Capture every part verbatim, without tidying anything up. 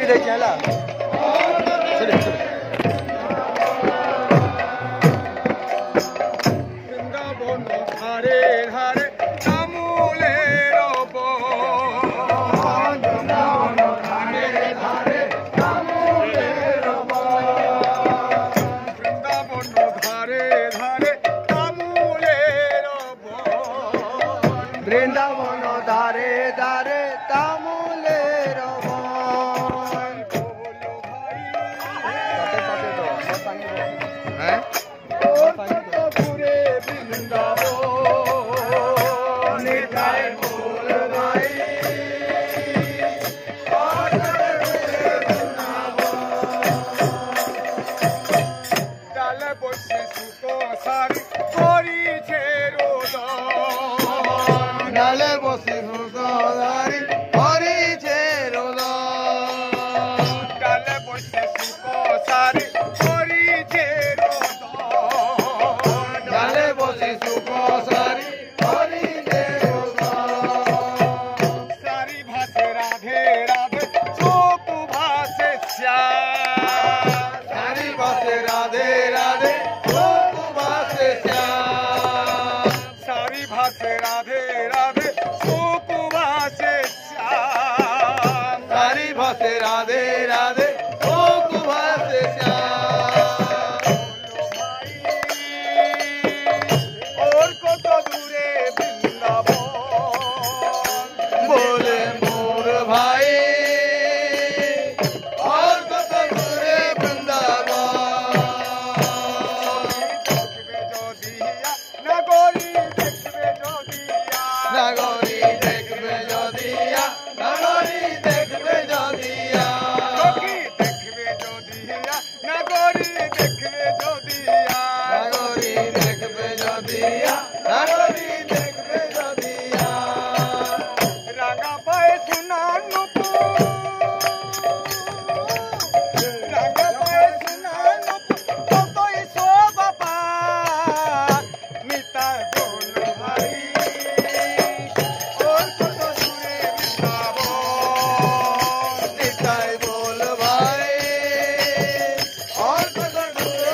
देखिए ला चले चले বৃন্দাবন ধারে ধারে তামুলের বন বৃন্দাবন ধারে ধারে তামুলের বন বৃন্দাবন ধারে ধারে তামুলের বন বৃন্দাবন ধারে ধারে তামুলের বন হ্যাঁ ডালে বসে সুতোধারি হরিছে রোদন ডালে বসে সুকসারি হরিছে রোদন ডালে বসে সুকসারি হরিছে রোদন সারি ভাসে রাধে রাধে চোখ ভাসে শ্যাম সারি ভাসে রাধে রাধে চোখ ভাসে শ্যাম সারি ভাসে রাধে রাধে চোখ ভাসে শ্যাম সারি ভাসে রাধে রাধে চোখ ভাসে শ্যাম ওর কত দূরে বৃন্দাবন বলে মোর ভাই और कत दूरे वृंदावन দেখবে যদিয়া নগরী দেখবে যদিয়া नगरी देखबे जदिया नगरी देखबे जदिया সখী দেখবে যদিয়া নগরী দেখবে যদিয়া नगरी देखबे जदिया नगरी देखबे जदिया রাঙা পায়ে সোনা নুপুর রাঙা পায়ে সোনা নুপুর কতই শোভা পায় নিতাই বল ভাই ওর কত দূরে বৃন্দাবন निताई बोल भाई और कत दूरे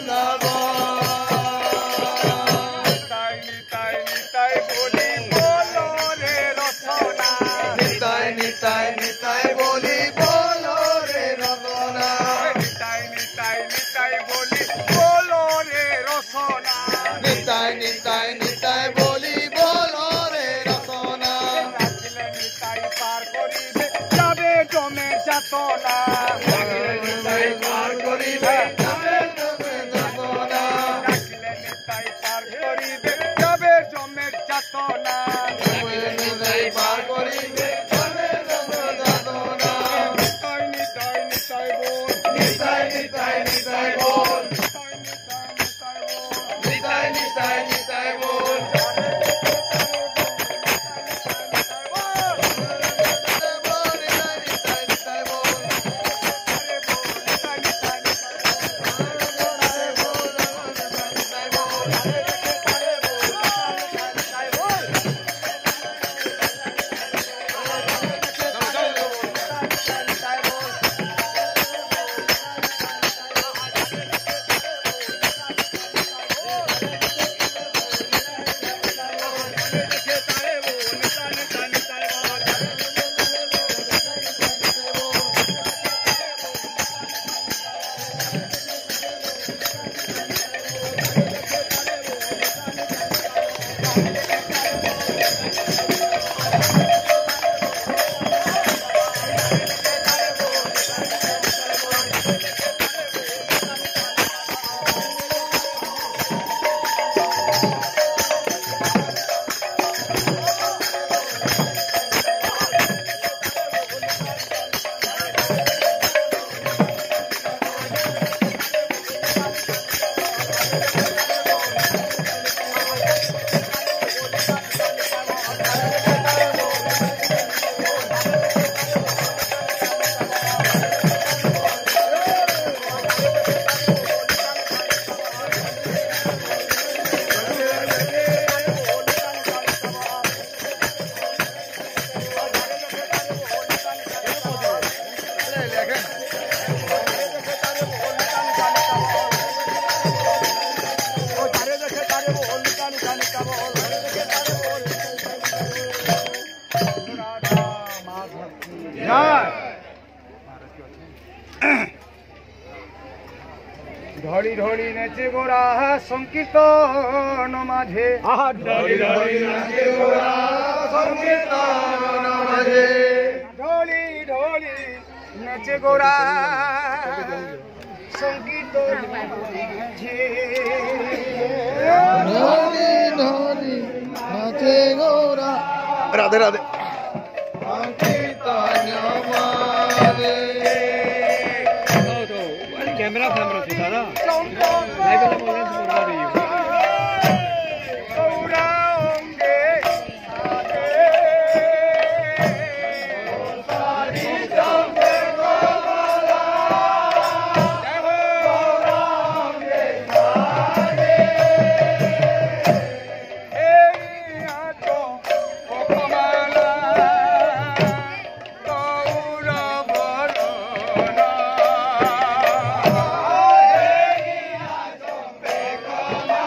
वृंदावन নিতাই নিতাই নিতাই বলি বলো রে রসনা निताई निताई निताई बोली बोलो रे रतना নিতাই নিতাই নিতাই বলি বলো রে রসনা निताई निताई निताई बोली बोलो रे रतना রাখিলে নিতাই পার করিবে যাবে জমে যাতনা निताई पार करिबे जाबे तबे रतना রাখিলে নিতাই পার করিবে যাবে জমে যাতনা निताई पार करिबे जाबे तबे रतना নিতাই নিতাই নিতাই বল निताई निताई निताई बोल নিতাই নিতাই নিতাই বল निताई निताई निताई बोल ढोली ढोली नेचे गोरा संकीर्तन माझे ढोली ढोली नाचे गोरा संकीर्तन माझे ढोली ढोली नेचे गोरा संकीर्तन माझे ढोली ढोली नाचे गोरा राधे राधे संकीर्तन माझे कैमरा कैमरा सीधा ना लाइव वाला बोलना तो बोल रही है गौरांगे सारी जंगे गोला जय हो गौरांगे सारे हे आतो कोकमाला गौरव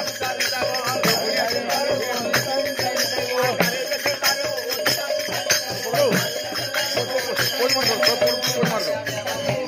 बोल मार दो बोल मार दो